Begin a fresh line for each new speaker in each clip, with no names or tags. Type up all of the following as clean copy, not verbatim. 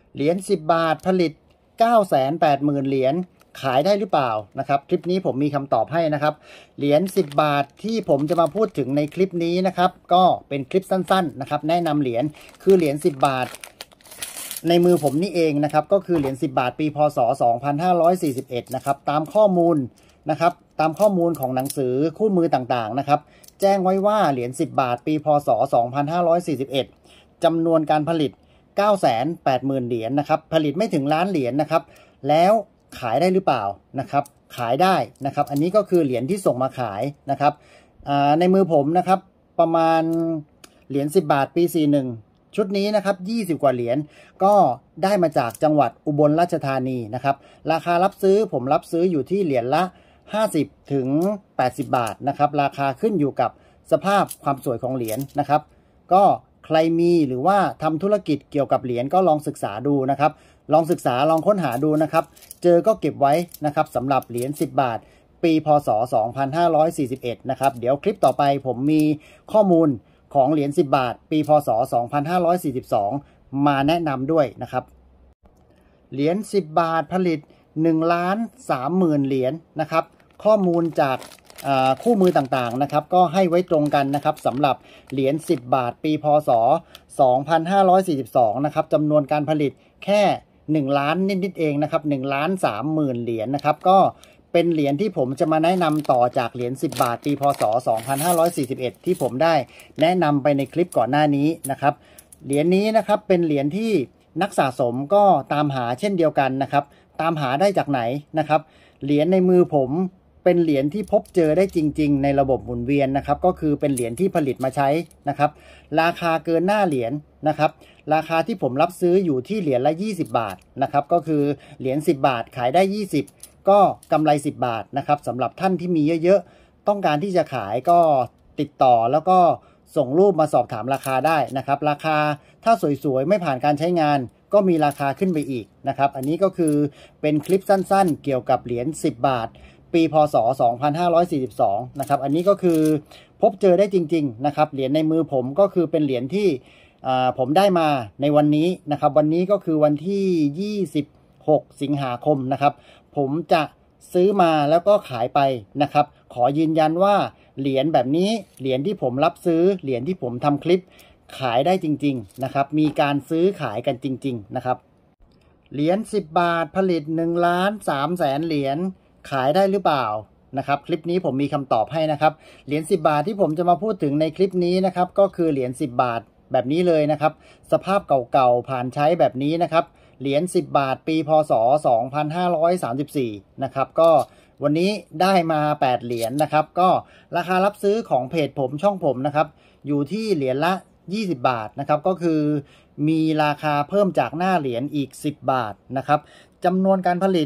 เหรียญ10 บาทผลิต 980,000 เหรียญขายได้หรือเปล่านะครับคลิปนี้ผมมีคำตอบให้นะครับเหรียญ10 บาทที่ผมจะมาพูดถึงในคลิปนี้นะครับก็เป็นคลิปสั้นๆนะครับแนะนำเหรียญคือเหรียญ10 บาทในมือผมนี่เองนะครับก็คือเหรียญ10 บาทปีพศ2541นะครับตามข้อมูลนะครับตามข้อมูลของหนังสือคู่มือต่างๆนะครับแจ้งไว้ว่าเหรียญ10 บาทปีพศ2541จำนวนการผลิต 980,000 เหรียญนะครับผลิตไม่ถึงล้านเหรียญนะครับแล้วขายได้หรือเปล่านะครับขายได้นะครับอันนี้ก็คือเหรียญที่ส่งมาขายนะครับในมือผมนะครับประมาณเหรียญ10 บาทปี41ชุดนี้นะครับ20 กว่าเหรียญก็ได้มาจากจังหวัดอุบลราชธานีนะครับราคารับซื้อผมรับซื้ออยู่ที่เหรียญละ50 ถึง 80 บาทนะครับราคาขึ้นอยู่กับสภาพความสวยของเหรียญนะครับก็ใครมีหรือว่าทำธุรกิจเกี่ยวกับเหรียญก็ลองศึกษาดูนะครับลองศึกษาลองค้นหาดูนะครับเจอก็เก็บไว้นะครับสำหรับเหรียญ10 บาทปีพศ2541นะครับเดี๋ยวคลิปต่อไปผมมีข้อมูลของเหรียญ10 บาทปีพศ2542มาแนะนำด้วยนะครับเหรียญ10 บาทผลิต 1,30,000 เหรียญนะครับข้อมูลจากคู่มือต่างๆนะครับก็ให้ไว้ตรงกันนะครับสำหรับเหรียญ10 บาทปีพศ2542นะครับจำนวนการผลิตแค่1 ล้านนิดๆเองนะครับ1,30,000 เหรียญนะครับก็เป็นเหรียญที่ผมจะมาแนะนำต่อจากเหรียญ10 บาทปีพศ2541ที่ผมได้แนะนำไปในคลิปก่อนหน้านี้นะครับเหรียญนี้นะครับเป็นเหรียญที่นักสะสมก็ตามหาเช่นเดียวกันนะครับตามหาได้จากไหนนะครับเหรียญในมือผมเป็นเหรียญที่พบเจอได้จริงๆในระบบหมุนเวียนนะครับก็คือเป็นเหรียญที่ผลิตมาใช้นะครับราคาเกินหน้าเหรียญนะครับราคาที่ผมรับซื้ออยู่ที่เหรียญละ20 บาทนะครับก็คือเหรียญ10 บาทขายได้20ก็กำไร10 บาทนะครับสำหรับท่านที่มีเยอะๆต้องการที่จะขายก็ติดต่อแล้วก็ส่งรูปมาสอบถามราคาได้นะครับราคาถ้าสวยๆไม่ผ่านการใช้งานก็มีราคาขึ้นไปอีกนะครับอันนี้ก็คือเป็นคลิปสั้นๆเกี่ยวกับเหรียญ10 บาทปีพศ2542นะครับอันนี้ก็คือพบเจอได้จริงๆนะครับเหรียญในมือผมก็คือเป็นเหรียญที่ผมได้มาในวันนี้นะครับวันนี้ก็คือวันที่26 สิงหาคมนะครับผมจะซื้อมาแล้วก็ขายไปนะครับขอยืนยันว่าเหรียญแบบนี้เหรียญที่ผมรับซื้อเหรียญที่ผมทำคลิปขายได้จริงๆนะครับมีการซื้อขายกันจริงๆนะครับเหรียญ10 บาทผลิต 1,300,000 เหรียญขายได้หรือเปล่านะครับคลิปนี้ผมมีคำตอบให้นะครับเหรียญ10 บาทที่ผมจะมาพูดถึงในคลิปนี้นะครับก็คือเหรียญ10 บาทแบบนี้เลยนะครับสภาพเก่าๆผ่านใช้แบบนี้นะครับเหรียญ10 บาทปีพศ2534นะครับก็วันนี้ได้มา8 เหรียญนะครับก็ราคารับซื้อของเพจผมช่องผมนะครับอยู่ที่เหรียญละ20 บาทนะครับก็คือมีราคาเพิ่มจากหน้าเหรียญอีก10 บาทนะครับจำนวนการผลิต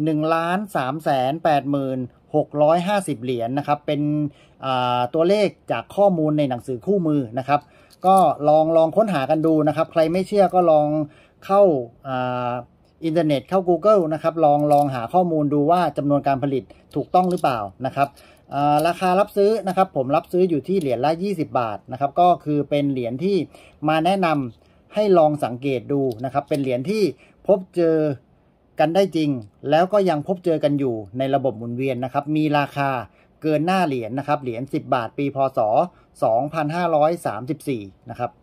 1,380,650 เหรียญนะครับเป็นตัวเลขจากข้อมูลในหนังสือคู่มือนะครับก็ลองค้นหากันดูนะครับใครไม่เชื่อก็ลองเข้าอินเทอร์เน็ตเข้า Google นะครับลองหาข้อมูลดูว่าจำนวนการผลิตถูกต้องหรือเปล่านะครับราคารับซื้อนะครับผมรับซื้ออยู่ที่เหรียญละ20 บาทนะครับก็คือเป็นเหรียญที่มาแนะนำให้ลองสังเกตดูนะครับเป็นเหรียญที่พบเจอกันได้จริงแล้วก็ยังพบเจอกันอยู่ในระบบหมุนเวียนนะครับมีราคาเกินหน้าเหรียญนะครับเหรียญ10 บาทปีพศ2534นะครับ